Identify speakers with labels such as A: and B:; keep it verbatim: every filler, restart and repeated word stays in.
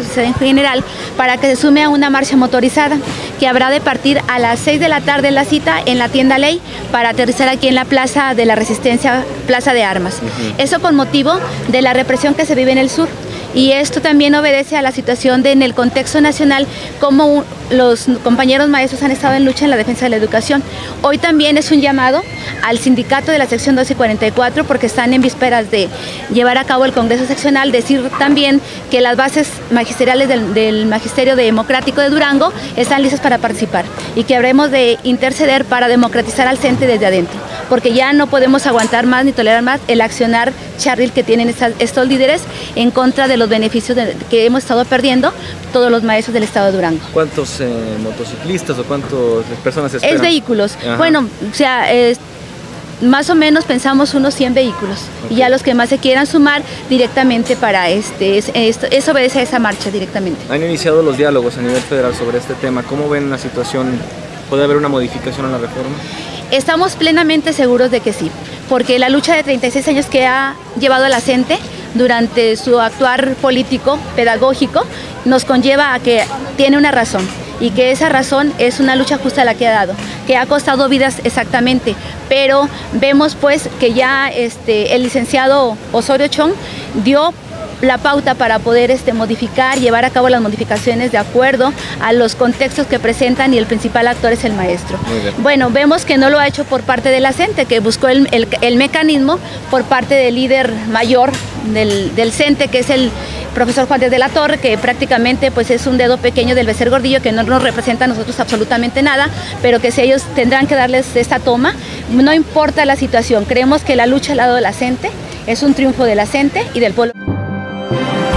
A: la sociedad en general, para que se sume a una marcha motorizada que habrá de partir a las seis de la tarde en la cita en la tienda Ley para aterrizar aquí en la Plaza de la Resistencia, Plaza de Armas. Uh-huh. Eso con motivo de la represión que se vive en el sur. Y esto también obedece a la situación de, en el contexto nacional, cómo los compañeros maestros han estado en lucha en la defensa de la educación. Hoy también es un llamado al sindicato de la sección doce y cuarenta y cuatro, porque están en vísperas de llevar a cabo el Congreso Seccional, decir también que las bases magisteriales del, del Magisterio Democrático de Durango están listas para participar y que habremos de interceder para democratizar al CENTE desde adentro, porque ya no podemos aguantar más ni tolerar más el accionar charril que tienen estas, estos líderes en contra de los beneficios de, que hemos estado perdiendo todos los maestros del estado de Durango.
B: ¿Cuántos eh, motociclistas o cuántas personas esperan?
A: Es vehículos.
B: Ajá.
A: Bueno, o sea, es, más o menos pensamos unos cien vehículos. Okay. Y ya los que más se quieran sumar directamente para este, es, esto, eso obedece a esa marcha directamente.
B: Han iniciado los diálogos a nivel federal sobre este tema. ¿Cómo ven la situación? ¿Puede haber una modificación a la reforma?
A: Estamos plenamente seguros de que sí, porque la lucha de treinta y seis años que ha llevado a la CENTE durante su actuar político, pedagógico, nos conlleva a que tiene una razón, y que esa razón es una lucha justa la que ha dado, que ha costado vidas exactamente, pero vemos pues que ya este, el licenciado Osorio Chong dio la pauta para poder este, modificar, llevar a cabo las modificaciones de acuerdo a los contextos que presentan, y el principal actor es el maestro. Bueno, vemos que no lo ha hecho por parte de la CENTE, que buscó el, el, el mecanismo por parte del líder mayor del, del CENTE, que es el profesor Juan de la Torre, que prácticamente pues, es un dedo pequeño del Becer Gordillo, que no nos representa a nosotros absolutamente nada, pero que si ellos tendrán que darles esta toma, no importa la situación. Creemos que la lucha al lado de la CENTE es un triunfo de la CENTE y del pueblo.